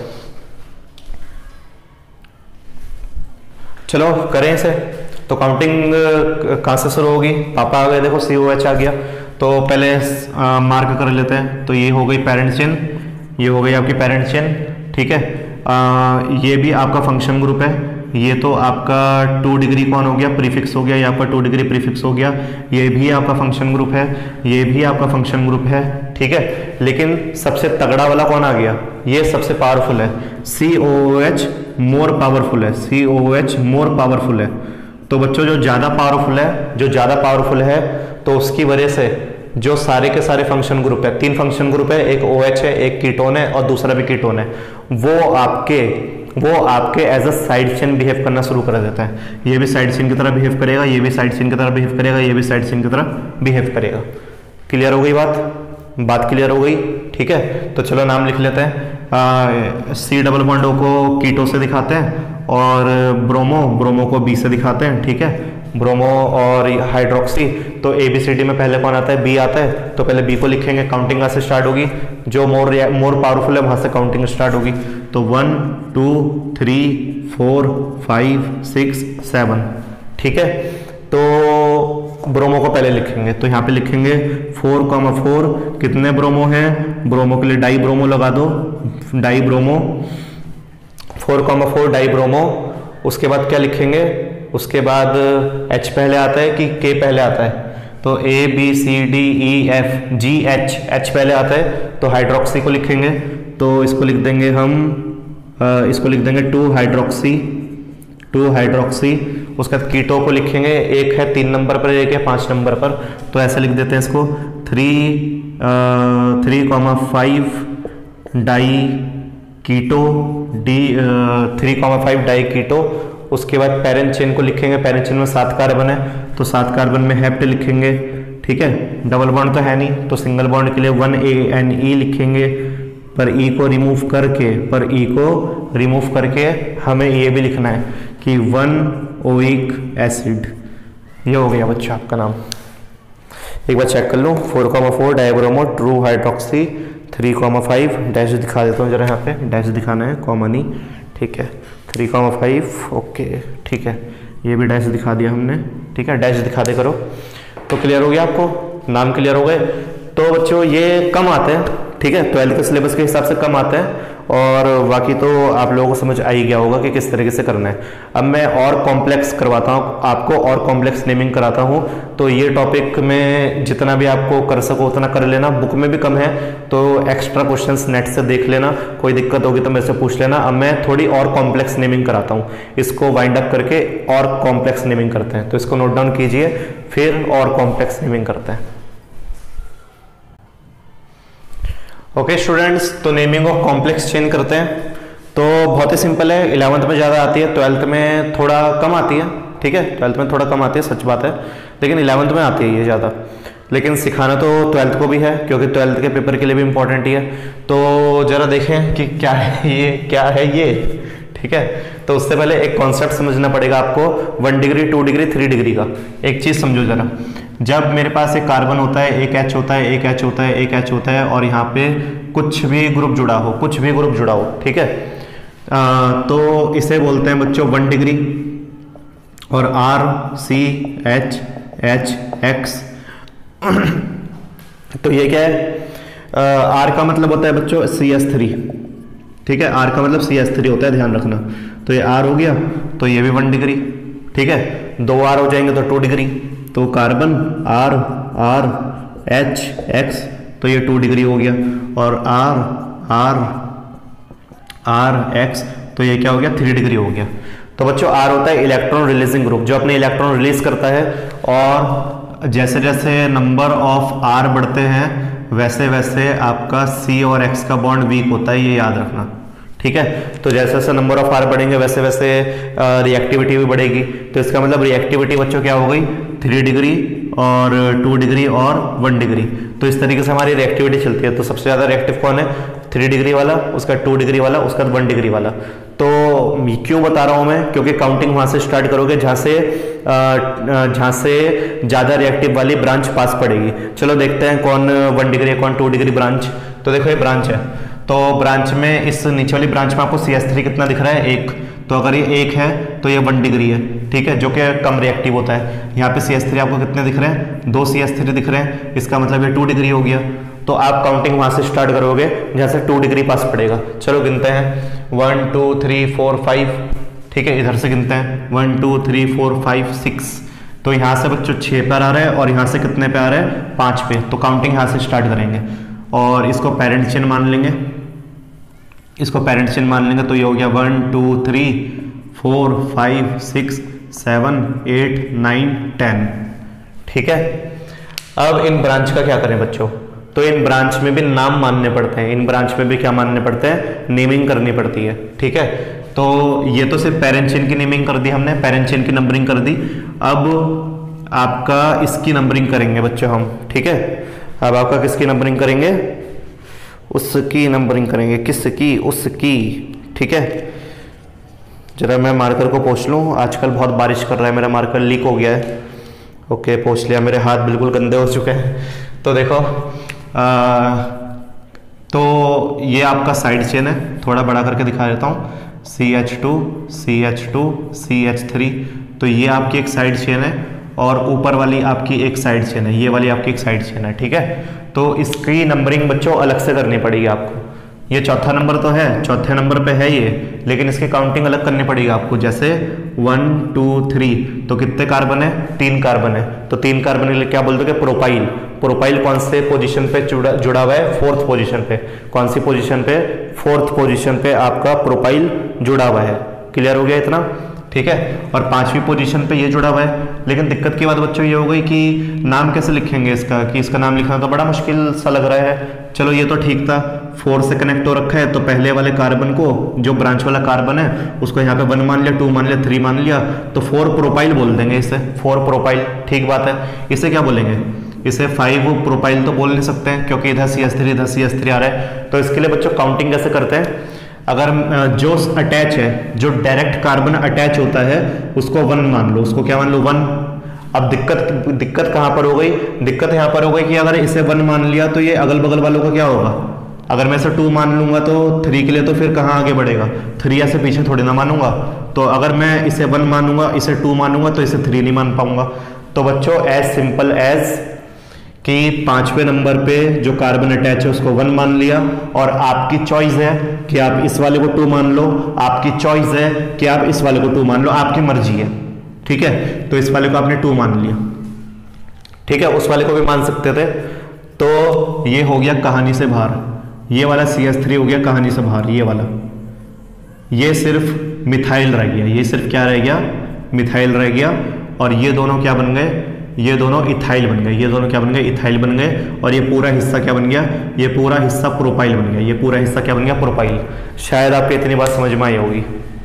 चलो करें इसे। तो काउंटिंग कहाँ से शुरू होगी? पापा आ गए, देखो COH आ गया, तो पहले मार्क कर लेते हैं। तो ये हो गई पेरेंट चेन, ये हो गई आपकी पेरेंट चेन, ठीक है। ये भी आपका फंक्शन ग्रुप है, ये तो आपका 2 डिग्री कौन हो गया? प्रीफिक्स हो गया, ये आपका 2 डिग्री प्रीफिक्स हो गया। ये भी आपका फंक्शन ग्रुप है, ये भी आपका फंक्शन ग्रुप है, ठीक है। लेकिन सबसे तगड़ा वाला कौन आ गया? ये सबसे पावरफुल है, COOH मोर पावरफुल है। तो बच्चों जो ज़्यादा पावरफुल है तो उसकी वजह से जो सारे के सारे फंक्शन ग्रुप है, 3 फंक्शन ग्रुप है, एक OH है, एक कीटोन है और दूसरा भी कीटोन है, वो आपके as a side chain behave करना शुरू कर देता है। ये भी साइड चेन की तरह बिहेव करेगा, ये भी साइड चेन की तरह बिहेव करेगा, ये भी साइड चेन की तरह बिहेव करेगा। क्लियर हो गई बात क्लियर हो गई, ठीक है। तो चलो नाम लिख लेते हैं। C डबल बॉन्ड O को कीटो से दिखाते हैं और ब्रोमो को B से दिखाते हैं, ठीक है। ब्रोमो और हाइड्रोक्सी, तो ABCD में पहले कौन आता है? B आता है, तो पहले B को लिखेंगे, काउंटिंग कहाँ से स्टार्ट होगी? जो मोर पावरफुल है वहां से काउंटिंग स्टार्ट होगी। तो 1 2 3 4 5 6 7, ठीक है। तो ब्रोमो को पहले लिखेंगे, तो यहाँ पे लिखेंगे 4,4, कितने ब्रोमो हैं? ब्रोमो के लिए डाई ब्रोमो लगा दो, डाई ब्रोमो, 4,4 डाई ब्रोमो। उसके बाद क्या लिखेंगे? उसके बाद H पहले आता है कि K पहले आता है? तो ABCDEFGH, H पहले आता है, तो हाइड्रोक्सी को लिखेंगे, तो इसको लिख देंगे हम, इसको लिख देंगे 2 हाइड्रोक्सी। उसके बाद कीटो को लिखेंगे, एक है 3 नंबर पर, एक है 5 नंबर पर, तो ऐसे लिख देते हैं इसको 3,5 डाई कीटो, 3,5 डाई कीटो। उसके बाद पेरेंट चेन को लिखेंगे, पेरेंट चेन में 7 कार्बन है, तो 7 कार्बन में हेप्ट लिखेंगे, ठीक है। डबल बॉन्ड तो है नहीं, तो सिंगल बॉन्ड के लिए 1ANE लिखेंगे, पर E को रिमूव करके हमें ये भी लिखना है कि 1 ओइक एसिड। ये हो गया बच्चा आपका नाम। एक बार चेक कर लूँ, 4,4 डाइब्रोमो, ट्रू हाइड्रोक्सी, 3,5 डैश दिखा देता हूँ जरा, यहाँ पे डैश दिखाना है, कॉमन ही, ठीक है। 3,5 ओके, ठीक है, ये भी डैश दिखा दिया हमने, ठीक है। डैश दिखा दे करो, तो क्लियर हो गया आपको, नाम क्लियर हो गए। तो बच्चों ये कम आते हैं, ठीक है, 12th के सिलेबस के हिसाब से कम आते हैं, और बाकी तो आप लोगों को समझ आ ही गया होगा कि किस तरीके से करना है। अब मैं और कॉम्प्लेक्स करवाता हूँ आपको, और कॉम्प्लेक्स नेमिंग कराता हूँ, तो ये टॉपिक में जितना भी आपको कर सको उतना कर लेना। बुक में भी कम है, तो एक्स्ट्रा क्वेश्चंस नेट से देख लेना, कोई दिक्कत होगी तो मेरे से पूछ लेना। अब मैं थोड़ी और कॉम्प्लेक्स नेमिंग कराता हूँ, इसको वाइंड अप करके और कॉम्प्लेक्स नेमिंग करते हैं, तो इसको नोट डाउन कीजिए, फिर और कॉम्प्लेक्स नेमिंग करते हैं। ओके स्टूडेंट्स, तो नेमिंग ऑफ कॉम्प्लेक्स चेन करते हैं। तो बहुत ही सिंपल है, 11th में ज़्यादा आती है, 12th में थोड़ा कम आती है, ठीक है। 12th में थोड़ा कम आती है, सच बात है, लेकिन 11th में आती है ये ज़्यादा। लेकिन सिखाना तो 12th को भी है, क्योंकि 12th के पेपर के लिए भी इंपॉर्टेंट ही है। तो ज़रा देखें कि क्या है ये, ठीक है। तो उससे पहले एक कॉन्सेप्ट समझना पड़ेगा आपको, 1 डिग्री 2 डिग्री 3 डिग्री का। एक चीज़ समझो जरा, जब मेरे पास एक कार्बन होता है, एक H होता है, एक H होता है, एक H होता है, और यहाँ पे कुछ भी ग्रुप जुड़ा हो, ठीक है, तो इसे बोलते हैं बच्चों 1 डिग्री। और RCHH तो ये क्या है? R का मतलब होता है बच्चों CS3, ठीक है, R का मतलब CS3 होता है, ध्यान रखना। तो ये R हो गया, तो ये भी 1 डिग्री, ठीक है। 2 R हो जाएंगे तो 2 डिग्री, तो कार्बन RHX, तो ये 2 डिग्री हो गया। और RX, तो ये क्या हो गया? 3 डिग्री हो गया। तो बच्चों R होता है इलेक्ट्रॉन रिलीजिंग ग्रुप, जो अपने इलेक्ट्रॉन रिलीज करता है, और जैसे जैसे नंबर ऑफ R बढ़ते हैं वैसे वैसे आपका C और X का बॉन्ड वीक होता है, ये याद रखना, ठीक है। तो जैसे जैसे नंबर ऑफ R बढ़ेंगे वैसे वैसे रिएक्टिविटी भी बढ़ेगी। तो इसका मतलब रिएक्टिविटी बच्चों क्या हो गई? 3 डिग्री और 2 डिग्री और 1 डिग्री। तो इस तरीके से हमारी रिएक्टिविटी चलती है। तो सबसे ज़्यादा रिएक्टिव कौन है? 3 डिग्री वाला, उसका 2 डिग्री वाला, उसका 1 डिग्री वाला। तो क्यों बता रहा हूँ मैं? क्योंकि काउंटिंग वहाँ से स्टार्ट करोगे जहाँ से ज़्यादा रिएक्टिव वाली ब्रांच पास पड़ेगी। चलो देखते हैं कौन 1 डिग्री है, कौन 2 डिग्री ब्रांच। तो देखो ये ब्रांच है, तो ब्रांच में इस नीचे वाली ब्रांच में आपको CS3 कितना दिख रहा है? 1। तो अगर ये 1 है तो ये 1 डिग्री है, ठीक है, जो कि कम रिएक्टिव होता है। यहाँ पे CS3 आपको कितने दिख रहे हैं? 2 CS3 दिख रहे हैं, इसका मतलब ये 2 डिग्री हो गया। तो आप काउंटिंग वहां से स्टार्ट करोगे जहाँ से 2 डिग्री पास पड़ेगा। चलो गिनते हैं, 1 2 3 4 5, ठीक है, इधर से गिनते हैं 1 2 3 4 5 6। तो यहाँ से बच्चों 6 पे आ रहा है, और यहाँ से कितने पे आ रहा है? 5 पे। तो काउंटिंग यहाँ से स्टार्ट करेंगे, और इसको पेरेंट चेन मान लेंगे, तो ये हो गया 1 2 3 4 5 6 7 8 9 10, ठीक है। अब इन ब्रांच का क्या करें बच्चों, तो इन ब्रांच में भी नाम मानने पड़ते हैं, इन ब्रांच में भी क्या मानने पड़ते हैं, नेमिंग करनी पड़ती है। ठीक है, तो ये तो सिर्फ पेरेंट चेन की नेमिंग कर दी हमने, पेरेंट चेन की नंबरिंग कर दी। अब आपका इसकी नंबरिंग करेंगे बच्चों हम। ठीक है, अब आपका किसकी नंबरिंग करेंगे, उसकी नंबरिंग करेंगे, किसकी, उसकी। ठीक है, जरा मैं मार्कर को पोंछ लूँ, आजकल बहुत बारिश कर रहा है, मेरा मार्कर लीक हो गया है। ओके, पोंछ लिया, मेरे हाथ बिल्कुल गंदे हो चुके हैं। तो देखो तो ये आपका साइड चेन है, थोड़ा बड़ा करके दिखा देता हूँ, CH2 CH2 CH3। तो ये आपकी एक साइड चेन है और ऊपर वाली आपकी एक साइड चेन है, ये वाली आपकी एक साइड चेन है। ठीक है, तो इसकी नंबरिंग बच्चों अलग से करनी पड़ेगी आपको। ये चौथा नंबर तो है, चौथे नंबर पे है ये, लेकिन इसकी काउंटिंग अलग करनी पड़ेगी आपको। जैसे 1 2 3, तो कितने कार्बन है, 3 कार्बन है, तो 3 कार्बन के लिए क्या बोल दोगे, प्रोपाइल। प्रोपाइल कौन से पोजीशन पे जुड़ा हुआ है, 4th पोजीशन पे। कौन सी पोजीशन पे, 4th पोजीशन पे आपका प्रोपाइल जुड़ा हुआ है। क्लियर हो गया इतना? ठीक है, और 5वीं पोजीशन पे ये जुड़ा हुआ है। लेकिन दिक्कत की बात बच्चों ये हो गई कि नाम कैसे लिखेंगे इसका, कि इसका नाम लिखना तो बड़ा मुश्किल सा लग रहा है। चलो ये तो ठीक था, 4 से कनेक्ट हो रखा है, तो पहले वाले कार्बन को, जो ब्रांच वाला कार्बन है, उसको यहाँ पे 1 मान लिया, 2 मान लिया, 3 मान लिया, तो 4 प्रोपाइल बोल देंगे इसे, 4 प्रोपाइल। ठीक बात है, इसे क्या बोलेंगे, इसे 5 प्रोपाइल तो बोल नहीं सकते हैं, क्योंकि इधर CH3 इधर CH3 आ रहा है। तो इसके लिए बच्चों काउंटिंग कैसे करते हैं, अगर जो अटैच है, जो डायरेक्ट कार्बन अटैच होता है, उसको 1 मान लो, उसको क्या मान लो, 1। अब दिक्कत कहाँ पर हो गई, दिक्कत यहाँ पर हो गई कि अगर इसे 1 मान लिया तो ये अगल बगल वालों का क्या होगा, अगर मैं इसे 2 मान लूंगा तो 3 के लिए तो फिर कहाँ आगे बढ़ेगा, 3 ऐसे पीछे थोड़ी ना मानूंगा। तो अगर मैं इसे 1 मानूंगा, इसे 2 मानूंगा, तो इसे 3 नहीं मान पाऊंगा। तो बच्चों एज सिंपल एज कि 5वें नंबर पे जो कार्बन अटैच है उसको 1 मान लिया, और आपकी चॉइस है कि आप इस वाले को 2 मान लो, आपकी चॉइस है कि आप इस वाले को 2 मान लो, आपकी मर्जी है। ठीक है, तो इस वाले को आपने 2 मान लिया। ठीक है, उस वाले को भी मान सकते थे। तो ये हो गया कहानी से बाहर, ये वाला CH3 हो गया कहानी से बाहर, ये वाला, ये सिर्फ मिथाइल रह गया, ये सिर्फ क्या रह गया, मिथाइल रह गया। और ये दोनों क्या बन गए, ये दोनों इथाइल बन गए, ये दोनों क्या बन गए, इथाइल बन गए। और ये पूरा हिस्सा क्या बन गया, ये पूरा हिस्सा प्रोपाइल बन गया, ये पूरा हिस्सा क्या बन गया, प्रोपाइल। शायद आपको इतनी बात समझ में आई होगी,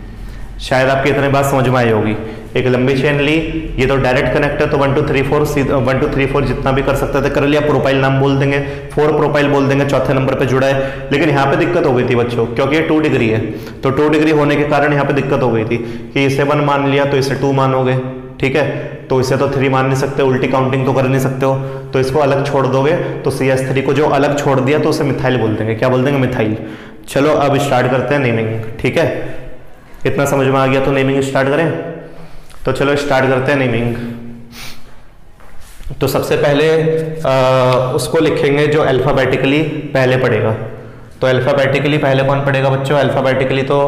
शायद आपकी इतनी बात समझ में आई होगी। एक लंबी चेन ली, ये तो डायरेक्ट कनेक्ट है, तो 1 2 3 4 1 2 3 4 जितना भी कर सकते थे कर लिया, प्रोपाइल नाम बोल देंगे, 4 प्रोपाइल बोल देंगे, चौथे नंबर पे जुड़ा है। लेकिन यहाँ पे दिक्कत हो गई थी बच्चों, क्योंकि ये 2 डिग्री है, तो 2 डिग्री होने के कारण यहाँ पे दिक्कत हो गई थी कि इसे 1 मान लिया तो इसे 2 मानोगे। ठीक है, तो इसे तो 3 मान नहीं सकते, उल्टी काउंटिंग तो कर नहीं सकते हो, तो इसको अलग छोड़ दोगे। तो CH3 को जो अलग छोड़ दिया तो उसे मिथाइल बोल देंगे, क्या बोल देंगे, मिथाइल। चलो अब स्टार्ट करते हैं नेमिंग। ठीक है, इतना समझ में आ गया, तो नेमिंग स्टार्ट करें। तो चलो स्टार्ट करते हैं नेमिंग। तो सबसे पहले उसको लिखेंगे जो अल्फाबेटिकली पहले पढ़ेगा। तो अल्फाबेटिकली पहले कौन पढ़ेगा बच्चों, अल्फाबेटिकली तो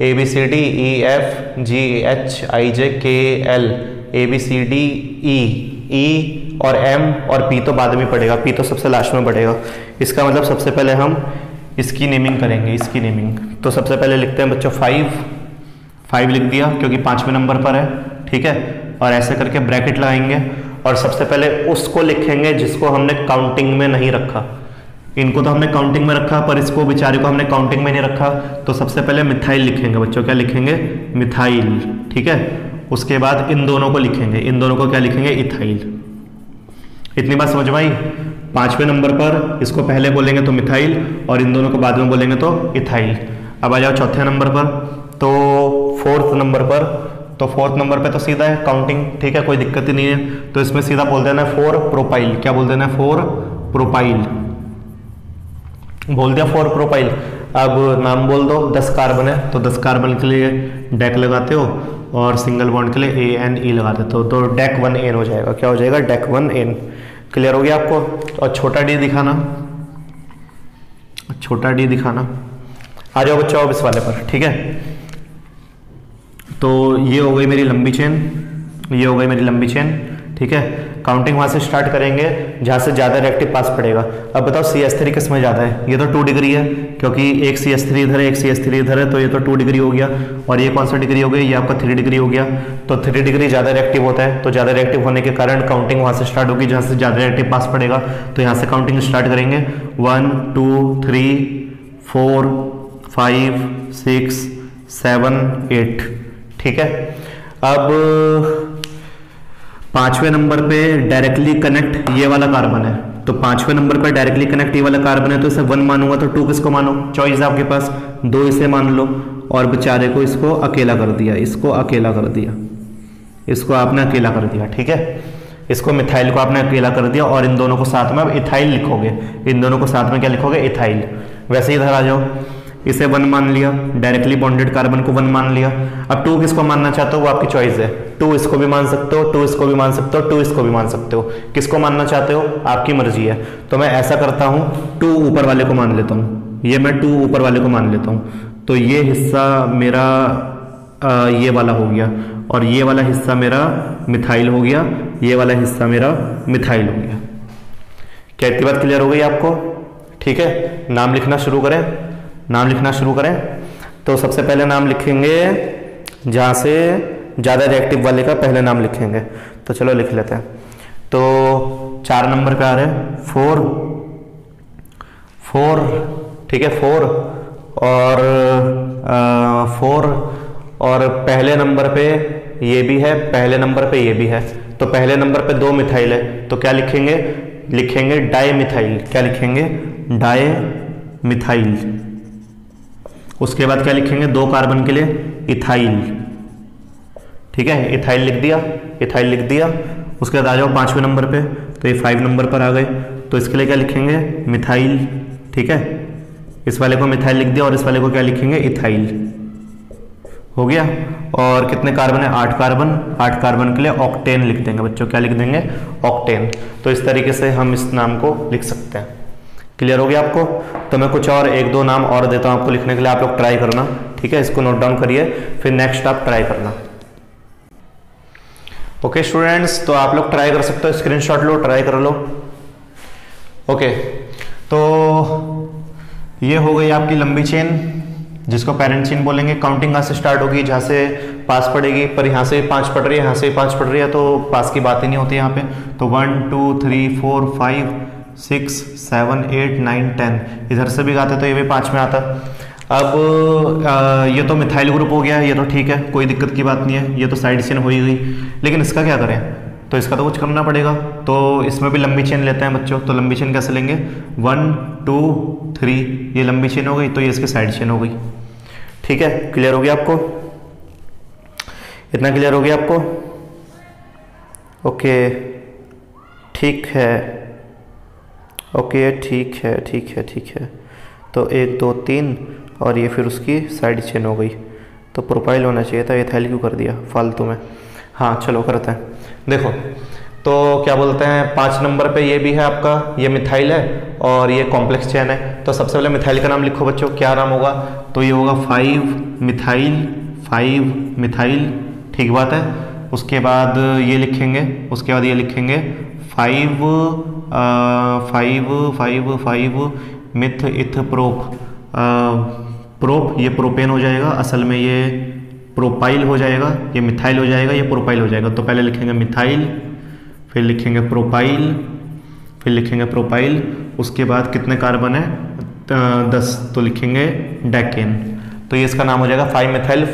ABCDEFGHIJKL, ABCDE, E और M और P तो बाद में पढ़ेगा, P तो सबसे लास्ट में पढ़ेगा। इसका मतलब सबसे पहले हम इसकी नेमिंग करेंगे, इसकी नेमिंग। तो सबसे पहले लिखते हैं बच्चों 5 लिख दिया क्योंकि 5वें नंबर पर है। ठीक है, और ऐसे करके ब्रैकेट लगाएंगे और सबसे पहले उसको लिखेंगे जिसको हमने काउंटिंग में नहीं रखा। इनको तो हमने काउंटिंग में रखा, पर इसको बेचारे को हमने काउंटिंग में नहीं रखा। तो सबसे पहले मिथाइल लिखेंगे बच्चों, क्या लिखेंगे, मिथाइल। ठीक है, उसके बाद इन दोनों को लिखेंगे, इन दोनों को क्या लिखेंगे, इथाइल। इतनी बात समझ में आई। 5वें नंबर पर इसको पहले बोलेंगे तो मिथाइल, और इन दोनों को बाद में बोलेंगे तो इथाइल। अब आ जाओ चौथे नंबर पर, तो 4th नंबर पर। तो 4th नंबर पे तो सीधा है काउंटिंग, ठीक है, कोई दिक्कत ही नहीं है। तो इसमें सीधा बोल देना है 4 प्रोपाइल। क्या बोल देना है, 4 प्रोपाइल। बोल दिया 4 प्रोपाइल। अब नाम बोल दो, 10 कार्बन है तो 10 कार्बन के लिए डेक लगाते हो, और सिंगल बॉन्ड के लिए ANE लगा देते हो, तो डेक 1N हो जाएगा। क्या हो जाएगा, डेक 1N। क्लियर हो गया आपको। और छोटा डी दिखाना, छोटा डी दिखाना। आ जाओ बच्चों अब इस वाले पर। ठीक है, तो ये हो गई मेरी लंबी चेन, ये हो गई मेरी लंबी चेन। ठीक है, काउंटिंग वहां से स्टार्ट करेंगे जहां से ज़्यादा रिएक्टिव पास पड़ेगा। अब बताओ CH3 किस में ज़्यादा है? ये तो 2 डिग्री है, क्योंकि एक CH3 इधर है, एक CH3 इधर है, तो ये तो 2 डिग्री हो गया। और ये कौन सा डिग्री हो गया? ये आपका 3 डिग्री हो गया। तो 3 डिग्री ज़्यादा रिएक्टिव होता है, तो ज़्यादा रिएक्टिव होने के कारण काउंटिंग वहां से स्टार्ट होगी जहाँ से ज़्यादा रिएक्टिव पास पड़ेगा। तो यहाँ से काउंटिंग स्टार्ट करेंगे 1 2 3 4 5 6 7 8। ठीक है, अब 5वें नंबर पे डायरेक्टली कनेक्ट ये वाला कार्बन है, तो 5वें नंबर पे डायरेक्टली कनेक्ट ये वाला कार्बन है, तो इसे 1 मानूंगा। तो 2 किसको मानो? चॉइस है आपके पास, 2 इसे मान लो। और बेचारे को इसको अकेला कर दिया, इसको अकेला कर दिया, इसको आपने अकेला कर दिया। ठीक है, इसको मिथाइल को आपने अकेला कर दिया, और इन दोनों को साथ में अब इथाइल लिखोगे। इन दोनों को साथ में क्या लिखोगे? इथाइल। वैसे ही इधर आ जाओ, इसे 1 मान लिया, डायरेक्टली बॉन्डेड कार्बन को 1 मान लिया। अब 2 किसको मानना चाहते हो वो आपकी चॉइस है, 2 इसको भी मान सकते हो, 2 इसको भी मान सकते हो, 2 इसको भी मान सकते हो। किसको मानना चाहते हो आपकी मर्जी है। तो मैं ऐसा करता हूं, 2 ऊपर वाले को मान लेता हूं, ये मैं 2 ऊपर वाले को मान लेता हूं। तो ये हिस्सा मेरा ये वाला हो गया, और ये वाला हिस्सा मेरा मिथाइल हो गया, ये वाला हिस्सा मेरा मिथाइल हो गया। क्या इतनी बात क्लियर हो गई आपको? ठीक है, नाम लिखना शुरू करें, नाम लिखना शुरू करें। तो सबसे पहले नाम लिखेंगे जहाँ से ज़्यादा रिएक्टिव वाले का पहले नाम लिखेंगे। तो चलो लिख लेते हैं। तो 4 नंबर पे आ रहे हैं 4, ठीक है, 4 और पहले नंबर पे ये भी है, पहले नंबर पे ये भी है। तो पहले नंबर पे 2 मिथाइल है, तो क्या लिखेंगे? लिखेंगे डाई मिथाइल। क्या लिखेंगे? Dimethyl. उसके बाद क्या लिखेंगे? 2 कार्बन के लिए इथाइल। ठीक है, इथाइल लिख दिया, इथाइल लिख दिया। उसके बाद आ जाओ 5वें नंबर पे, तो ये 5 नंबर पर आ गए। तो इसके लिए क्या लिखेंगे? मिथाइल। ठीक है, इस वाले को मिथाइल लिख दिया, और इस वाले को क्या लिखेंगे? इथाइल। हो गया। और कितने कार्बन है? 8 कार्बन। 8 कार्बन के लिए ऑक्टेन लिख देंगे बच्चों। क्या लिख देंगे? ऑक्टेन। तो इस तरीके से हम इस नाम को लिख सकते हैं। क्लियर हो गया आपको? तो मैं कुछ और 1-2 नाम और देता हूं आपको लिखने के लिए, आप लोग ट्राई करना। ठीक है, इसको नोट डाउन करिए, फिर नेक्स्ट आप ट्राई करना। ओके स्टूडेंट्स, तो आप लोग ट्राई कर सकते हो, स्क्रीनशॉट लो, ट्राई कर लो। ओके, तो ये हो गई आपकी लंबी चेन, जिसको पेरेंट चेन बोलेंगे। काउंटिंग कहाँ से स्टार्ट होगी? जहाँ से पास पड़ेगी, पर यहाँ से 5 पड़ रही है, यहाँ से 5 पड़ रही है, तो पास की बात ही नहीं होती यहाँ पे। तो 1 2 3 4 5 6 7 8 9 10, इधर से भी गाते तो ये भी 5 में आता। अब ये तो मिथाइल ग्रुप हो गया, ये तो ठीक है, कोई दिक्कत की बात नहीं है, ये तो साइड चेन हो ही गई। लेकिन इसका क्या करें? तो इसका तो कुछ करना पड़ेगा। तो इसमें भी लंबी चेन लेते हैं बच्चों। तो लंबी चेन कैसे लेंगे? 1 2 3, ये लंबी चेन हो गई, तो ये इसकी साइड चेन हो गई। ठीक है, क्लियर हो गया आपको? इतना क्लियर हो गया आपको? ओके, ठीक है, ओके, ठीक है, ठीक है, ठीक है। तो 1 2 3, और ये फिर उसकी साइड चेन हो गई। तो प्रोपाइल होना चाहिए था, इथाइल क्यों कर दिया फालतू में? हाँ चलो करते हैं। देखो, तो क्या बोलते हैं, 5 नंबर पे ये भी है आपका, ये मिथाइल है और ये कॉम्प्लेक्स चेन है। तो सबसे पहले मिथाइल का नाम लिखो बच्चों, क्या नाम होगा? तो ये होगा 5 मिथाइल, 5 मिथाइल। ठीक बात है। उसके बाद ये लिखेंगे, उसके बाद ये लिखेंगे 5 मिथ इथ प्रोप, प्रोप, ये प्रोपेन हो जाएगा, असल में ये प्रोपाइल हो जाएगा, ये मिथाइल हो जाएगा, ये प्रोपाइल हो जाएगा। तो पहले लिखेंगे मिथाइल, फिर लिखेंगे प्रोपाइल, फिर लिखेंगे प्रोपाइल। उसके बाद कितने कार्बन है? 10, तो लिखेंगे डेकेन। तो ये इसका नाम हो जाएगा 5 मिथाइल,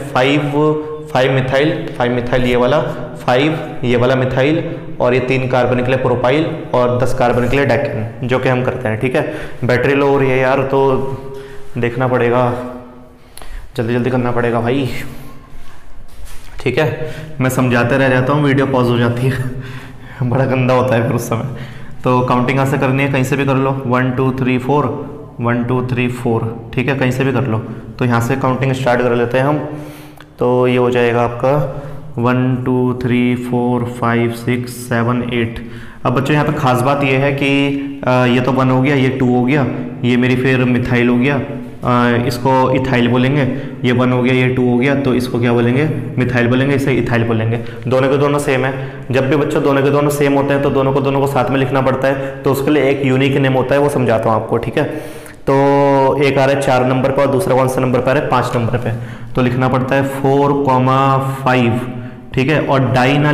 5 मिथाइल ये वाला, 5 ये वाला मिथाइल, और ये 3 कार्बन निकले प्रोपाइल, और 10 कार्बन निकले डेकेन, जो कि हम करते हैं। ठीक है, बैटरी लो हो रही है यार, तो देखना पड़ेगा, जल्दी जल्दी करना पड़ेगा भाई। ठीक है, मैं समझाते रह जाता हूँ, वीडियो पॉज हो जाती है बड़ा गंदा होता है फिर उस समय। तो काउंटिंग कहाँ से करनी है? कहीं से भी कर लो, 1 2 3 4, 1 2 3 4। ठीक है, कहीं से भी कर लो। तो यहाँ से काउंटिंग स्टार्ट कर लेते हैं हम। तो ये हो जाएगा आपका 1 2 3 4 5 6 7 8। अब बच्चों यहाँ पे खास बात ये है कि ये तो 1 हो गया, ये 2 हो गया, ये मेरी फिर मिथाइल हो गया, इसको इथाइल बोलेंगे, ये 1 हो गया, ये 2 हो गया, तो इसको क्या बोलेंगे, मिथाइल बोलेंगे, इसे इथाइल बोलेंगे। दोनों के दोनों सेम है। जब भी बच्चों दोनों के दोनों सेम होते हैं तो दोनों को साथ में लिखना पड़ता है, तो उसके लिए एक यूनिक नेम होता है, वो समझाता हूँ आपको, ठीक है। तो एक आ रहा है 4 नंबर पर और दूसरा कौन सा नंबर पर है, 5 नंबर पे, तो लिखना पड़ता है 4,5, ठीक है। और डाई ना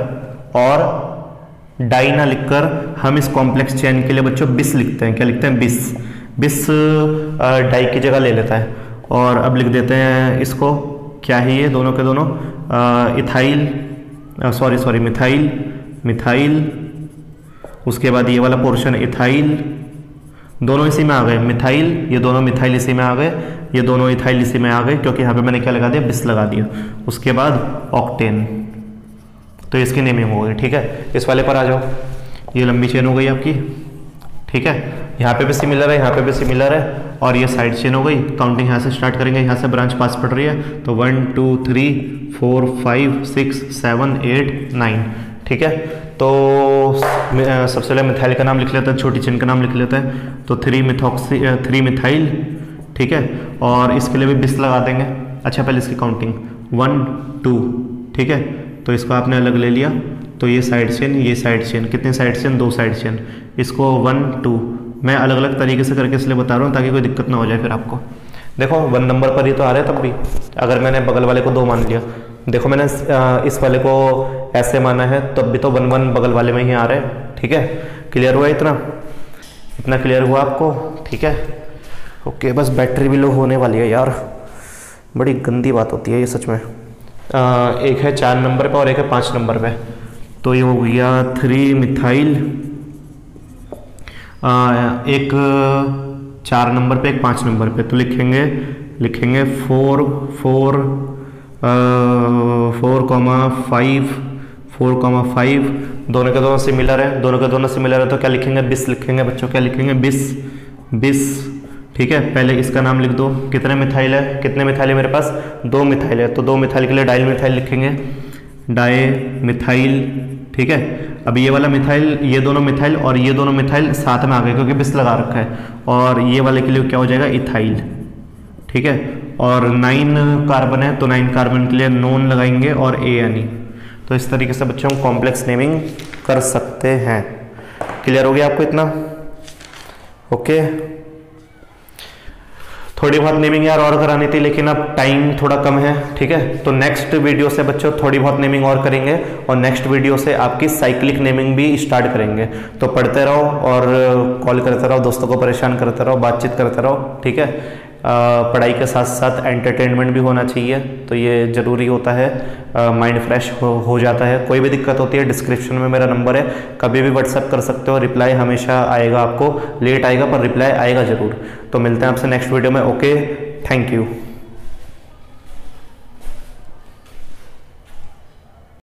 लिखकर हम इस कॉम्प्लेक्स चेन के लिए बच्चों बिस लिखते हैं। क्या लिखते हैं, बिस डाई की जगह ले लेता है। और अब लिख देते हैं इसको, क्या है ये, दोनों के दोनों इथाइल, सॉरी मिथाइल, उसके बाद ये वाला पोर्शन इथाइल, दोनों इसी में आ गए, मिथाइल, ये दोनों मिथाइल इसी में आ गए, ये दोनों इथाइल इसी में आ गए, क्योंकि यहाँ पे मैंने क्या लगा दिया, बिस लगा दिया। उसके बाद ऑक्टेन, तो इसकी नेमिंग हो गई, ठीक है। इस वाले पर आ जाओ, ये लंबी चेन हो गई आपकी, ठीक है। यहाँ पे भी सिमिलर है, यहाँ पे भी सिमिलर है, और ये साइड चेन हो गई। काउंटिंग यहाँ से स्टार्ट करेंगे, यहाँ से ब्रांच पास पड़ रही है, तो 1 2 3 4 5 6 7 8 9, ठीक है। तो सबसे पहले मिथाइल का नाम लिख लेते हैं, छोटी चेन का नाम लिख लेते हैं, तो 3 मिथाइल, ठीक है। और इसके लिए भी बिस लगा देंगे। अच्छा, पहले इसकी काउंटिंग 1 2, ठीक है। तो इसको आपने अलग ले लिया, तो ये साइड चेन, ये साइड चेन, कितने साइड चेन, 2 साइड चेन। इसको 1 2 मैं अलग अलग तरीके से करके इसलिए बता रहा हूँ ताकि कोई दिक्कत ना हो जाए फिर आपको। देखो 1 नंबर पर ही तो आ रहा है, तब भी अगर मैंने बगल वाले को 2 मान लिया, देखो मैंने इस वाले को ऐसे माना है, तब भी तो 1 1 बगल वाले में ही आ रहा है, ठीक है। क्लियर हुआ, इतना क्लियर हुआ आपको, ठीक है। ओके, बस बैटरी भी लो होने वाली है यार, बड़ी गंदी बात होती है ये सच में। एक है 4 नंबर पे और एक है 5 नंबर पे, तो ये हो गया 3 मिथाइल, एक 4 नंबर पे, एक 5 नंबर पे, तो लिखेंगे 4,5 दोनों के दोनों सिमिलर है, तो क्या लिखेंगे, बिस लिखेंगे बच्चों, क्या लिखेंगे, बिस, ठीक है। पहले इसका नाम लिख दो, कितने मिथाइल है मेरे पास, 2 मिथाइल है, तो 2 मिथाइल के लिए डाई मिथाइल लिखेंगे, डाई मिथाइल, ठीक है। अब ये वाला मिथाइल, ये दोनों मिथाइल और ये दोनों मिथाइल साथ में आ गए क्योंकि बिस लगा रखा है, और ये वाले के लिए क्या हो जाएगा, इथाइल, ठीक है। और 9 कार्बन है, तो 9 कार्बन के लिए नॉन लगाएंगे और ANE। तो इस तरीके से बच्चों हम कॉम्प्लेक्स नेमिंग कर सकते हैं। क्लियर हो गया आपको इतना, ओके। थोड़ी बहुत नेमिंग यार और करानी थी, लेकिन अब टाइम थोड़ा कम है, ठीक है। तो नेक्स्ट वीडियो से बच्चों थोड़ी बहुत नेमिंग और करेंगे, और नेक्स्ट वीडियो से आपकी साइक्लिक नेमिंग भी स्टार्ट करेंगे। तो पढ़ते रहो और कॉल करते रहो, दोस्तों को परेशान करते रहो, बातचीत करते रहो, ठीक है। पढ़ाई के साथ साथ एंटरटेनमेंट भी होना चाहिए, तो ये ज़रूरी होता है, माइंड फ्रेश हो जाता है। कोई भी दिक्कत होती है, डिस्क्रिप्शन में मेरा नंबर है, कभी भी व्हाट्सएप कर सकते हो, रिप्लाई हमेशा आएगा, आपको लेट आएगा पर रिप्लाई आएगा ज़रूर। तो मिलते हैं आपसे नेक्स्ट वीडियो में, ओके, थैंक यू।